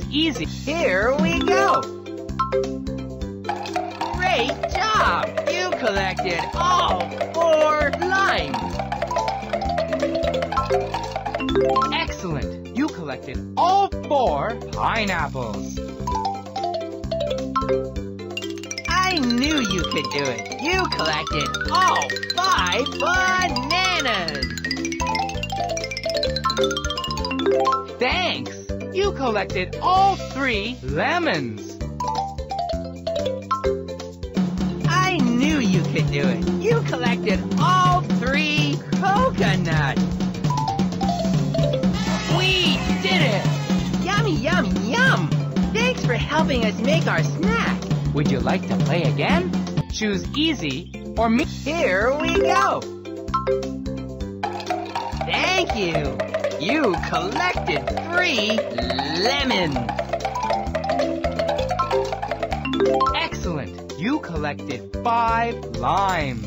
easy. Here we go. Great job! You collected all 4 limes. Excellent! You collected all 4 pineapples. I knew you could do it. You collected all 5 bananas. Thanks! You collected all 3 lemons. I knew you could do it. You collected all 3 coconuts. We did it! Yummy, yum, yum! Thanks for helping us make our snack. Would you like to play again? Choose easy or me. Here we go. Thank you. You collected 3 lemons. Excellent. You collected 5 limes.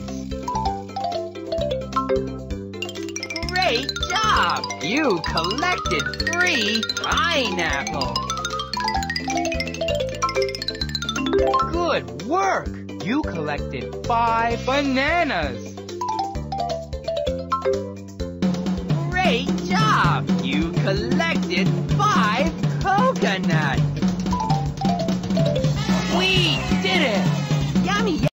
Great job! You collected 3 pineapples. Good work! You collected 5 bananas. Great job! You collected 5 coconuts. We did it! Yummy!